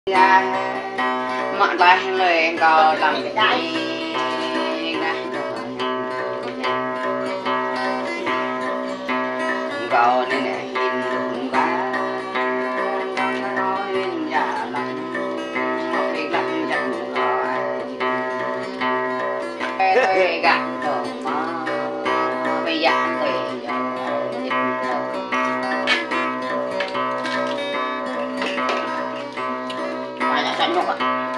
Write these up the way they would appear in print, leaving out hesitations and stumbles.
ra mọi bài lời có làm gì có nên là nhìn ba nói nhà lắm cái lạnh chẳng rồi gạt đồ mà bây giờ thì sẵn nhục ạ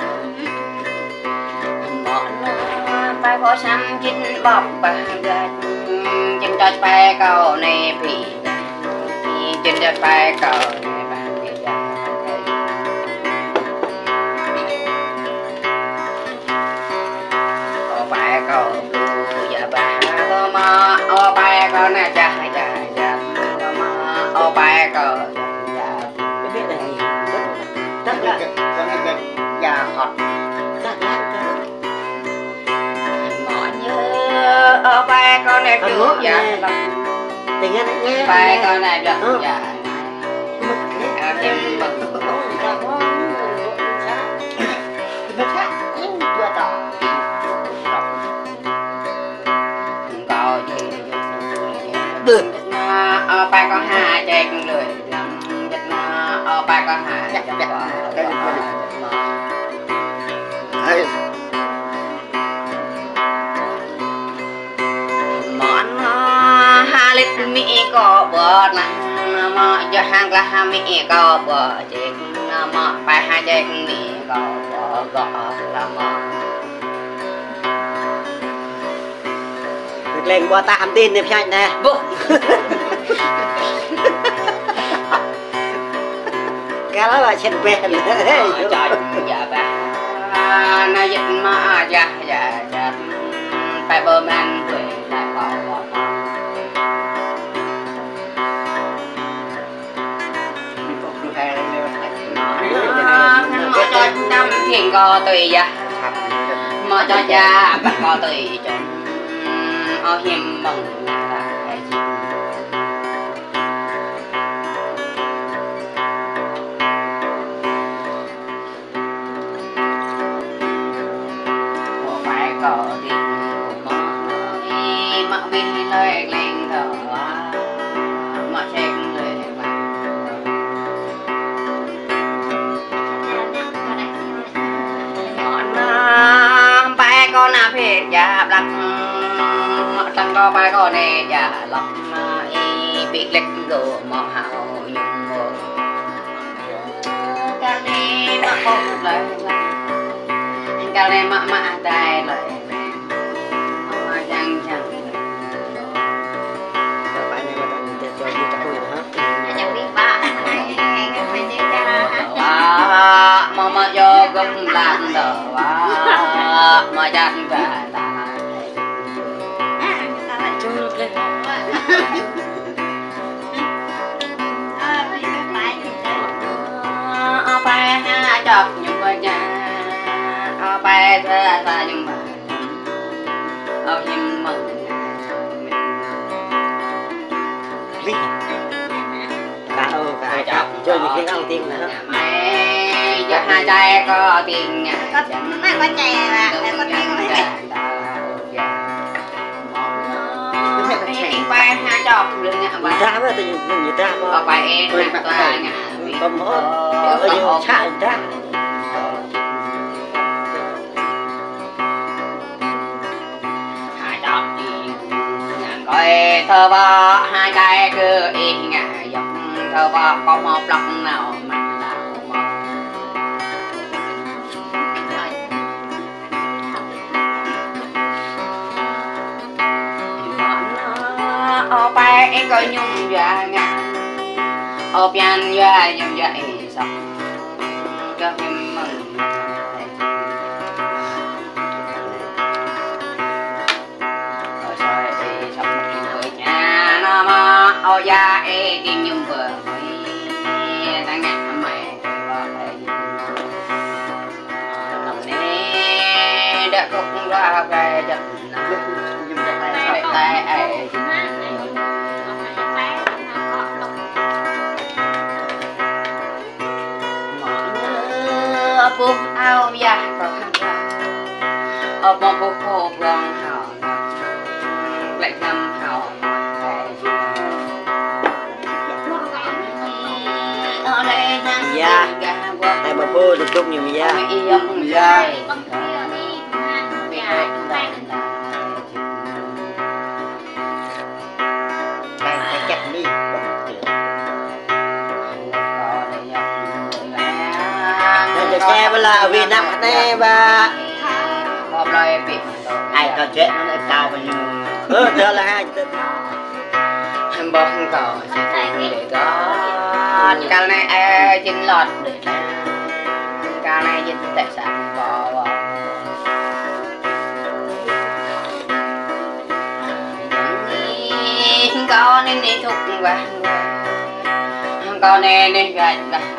bài phó xăm chín bọc bằng gạch chân cho bài cầu này bị chân cho bài cầu này bằng bị có bài cầu blue giờ bà có mà ô bài cầu này chả chả có mà ô bài cầu biết là gì rất là già thật mọi như ở ba con này được dạ tiếng nghe ba con này được dạ em bật được ở ba con hai chạy con lười ở ba con hai món hai lít mỹ có bờ nặng mà cho hàng là mỹ có bờ chết mà bài hai chết mỹ có bờ gọ là mà lên qua tạm tin đẹp chạy nè cái đó là chân quen trời dạ bà na dịch mà dạ tại bờ man tuổi lại bỏ mà cho năm thiền co tùy dạ mà cho cha bắt co tùy chọn ở hiểm mừng có tiếng mà mình lời lên thở mà chết lời món bài con nào phê giả lắm tăng có bài con này giả lắm bị lệch rồi mà hào nhung rồi cái này mà không lời cái này mà đây lời mà chẳng bài này mà cho đi trả hồi hả chẳng biết ba mà vô gom làm đồ mà chẳng về bài chọc những người nhà bài thơ ta nhưng mà nhưng mừng cả chọc chơi những cái ăn tiền nữa mày cho hai trai có tiền có chè là có tiền bài hai chọc được nha bài ra với tự nhiên người ta có bài em là nhà còn mỗi ở nhiều chạy ra coi thơ ba hai cái cứ yên ngả dọc thơ ba có một lòng nào mà ô ba em coi nhung dạ ngà ô pian dạ nhung dạ sọc cho em mừng ô ya e kinh nhung vừa đang nghe mày lòng nè đã cũng ra về giật tay ấy buh ao ya có ở bò buh khô vòng hào lại ngâm hào ở đây dạ tại bà bố được chung nhiều dạ dạ cái chắc đi để xe với là Việt Nam này bà họp lời bị ai trò chuyện nó lại cao bao nhiêu đó là hai em bỏ không cầu để có cái này chính lọt để cái này chính tài sản bỏ vào con nên đi thục vàng con nên đi gạch vàng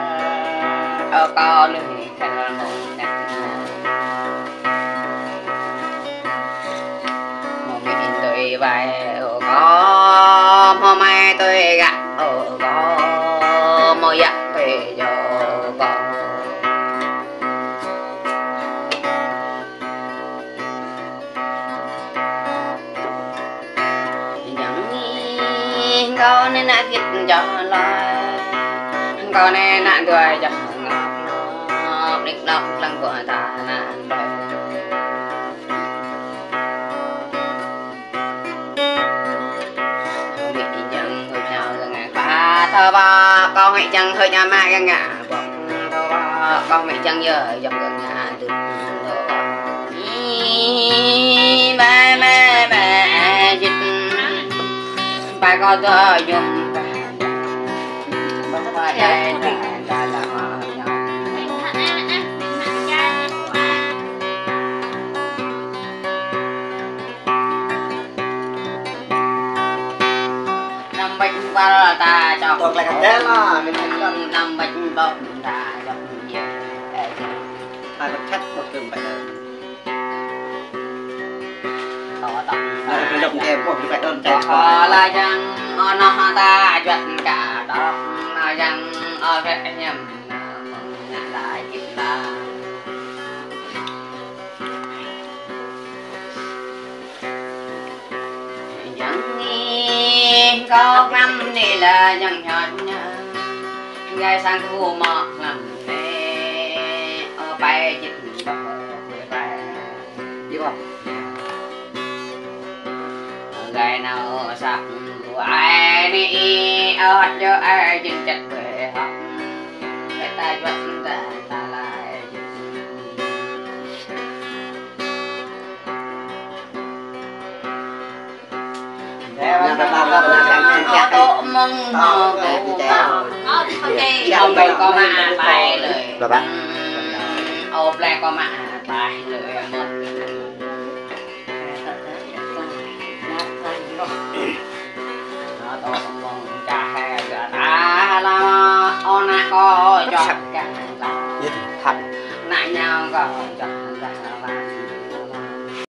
con nên khăn một nặng một mình tôi về có hôm mai tôi gặp có một dặn về cho con con nên là thịt cho loài con nên là người cho ngọt đích đọc lăng của ta nạn đời bị chẳng hơi nhau gần ngã khá thơ ba con hãy chẳng hơi nhà mai gần ngã bóng thơ ba con hãy chẳng giờ dòng gần ngã được thơ ba ba ba dịch phải có thơ dùng không phải đây là năm bạch qua là ta cho thuộc lại thế mà mình năm bạch bông ta cho nhiều hai bậc khách một trường phải tỏ đồng em của phải đơn chạy qua là rằng nó ta chuyện cả đó là rằng ở vẽ nhầm lại chính là chẳng nghi có năm này là chẳng nhọn gai sang thu mọc làm nè ở bay chích bờ quê bay đi không gai nào sắc của ai đi ở cho ai trên chặt về học để ta vẫn ta lại họ tổ mong họ không bên có mà bài lời ốp lại có mà bài lời một nó tổ mong cha hè gà ta là ona có cho cả là thật nãy nhau có cho cả